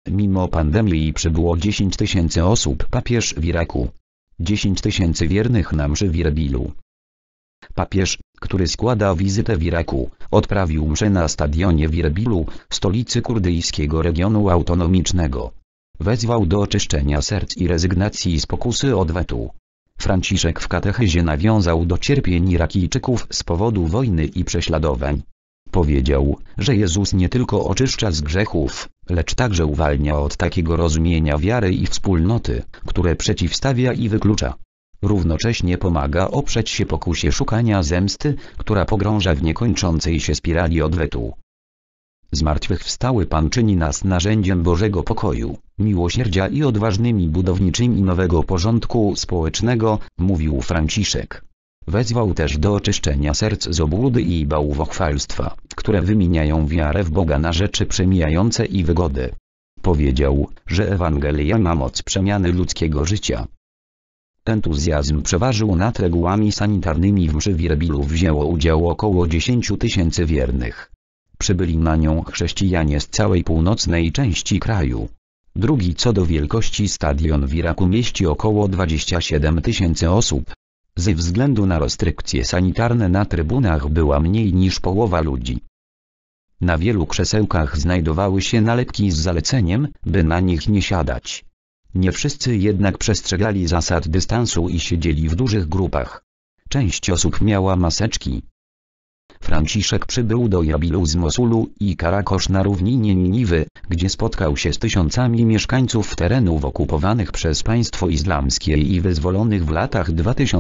Mimo pandemii przybyło 10 000 osób. Papież w Iraku. 10 000 wiernych na mszy w Erbilu. Papież, który składa wizytę w Iraku, odprawił mszę na stadionie w Erbilu, stolicy kurdyjskiego regionu autonomicznego. Wezwał do oczyszczenia serc i rezygnacji z pokusy odwetu. Franciszek w katechezie nawiązał do cierpień Irakijczyków z powodu wojny i prześladowań. Powiedział, że Jezus nie tylko oczyszcza z grzechów, lecz także uwalnia od takiego rozumienia wiary i wspólnoty, które przeciwstawia i wyklucza. Równocześnie pomaga oprzeć się pokusie szukania zemsty, która pogrąża w niekończącej się spirali odwetu. Zmartwychwstały Pan czyni nas narzędziem Bożego pokoju, miłosierdzia i odważnymi budowniczymi nowego porządku społecznego, mówił Franciszek. Wezwał też do oczyszczenia serc z obłudy i bałwochwalstwa, które wymieniają wiarę w Boga na rzeczy przemijające i wygody. Powiedział, że Ewangelia ma moc przemiany ludzkiego życia. Entuzjazm przeważył nad regułami sanitarnymi. W mszy w Erbilu wzięło udział około 10 000 wiernych. Przybyli na nią chrześcijanie z całej północnej części kraju. Drugi co do wielkości stadion w Iraku mieści około 27 000 osób. Ze względu na restrykcje sanitarne na trybunach była mniej niż połowa ludzi. Na wielu krzesełkach znajdowały się nalepki z zaleceniem, by na nich nie siadać. Nie wszyscy jednak przestrzegali zasad dystansu i siedzieli w dużych grupach. Część osób miała maseczki. Franciszek przybył do Erbilu z Mosulu i Karakosz na równinie Niniwy, gdzie spotkał się z tysiącami mieszkańców terenów okupowanych przez państwo islamskie i wyzwolonych w latach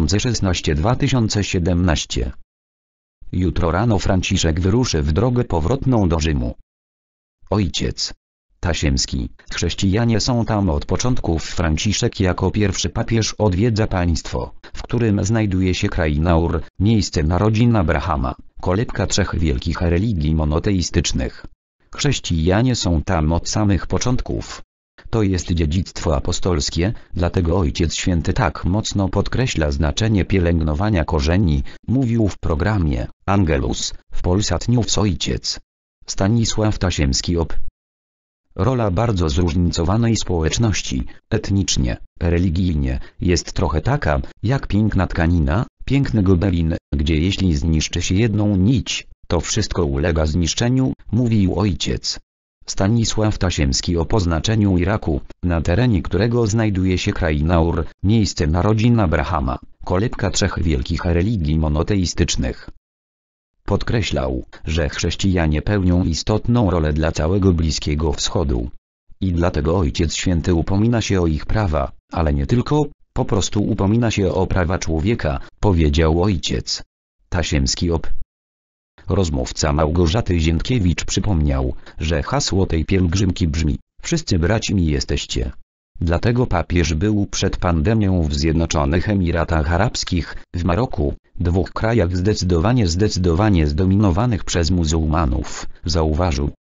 2016-2017. Jutro rano Franciszek wyruszy w drogę powrotną do Rzymu. Ojciec Tasiemski. Chrześcijanie są tam od początków. Franciszek jako pierwszy papież odwiedza państwo, w którym znajduje się kraina Ur, miejsce narodzin Abrahama, kolebka trzech wielkich religii monoteistycznych. Chrześcijanie są tam od samych początków. To jest dziedzictwo apostolskie, dlatego Ojciec Święty tak mocno podkreśla znaczenie pielęgnowania korzeni, mówił w programie Angelus w Polsat News ojciec Stanisław Tasiemski. Rola bardzo zróżnicowanej społeczności, etnicznie, religijnie, jest trochę taka, jak piękna tkanina, piękny gobelin, gdzie jeśli zniszczy się jedną nić, to wszystko ulega zniszczeniu, mówił ojciec Stanisław Tasiemski o poznaczeniu Iraku, na terenie którego znajduje się kraina Ur, miejsce narodzin Abrahama, kolebka trzech wielkich religii monoteistycznych. Podkreślał, że chrześcijanie pełnią istotną rolę dla całego Bliskiego Wschodu. I dlatego Ojciec Święty upomina się o ich prawa, ale nie tylko, po prostu upomina się o prawa człowieka, powiedział ojciec Tasiemski. Rozmówca Małgorzaty Ziętkiewicz przypomniał, że hasło tej pielgrzymki brzmi: wszyscy braćmi jesteście. Dlatego papież był przed pandemią w Zjednoczonych Emiratach Arabskich, w Maroku, dwóch krajach zdecydowanie zdominowanych przez muzułmanów, zauważył,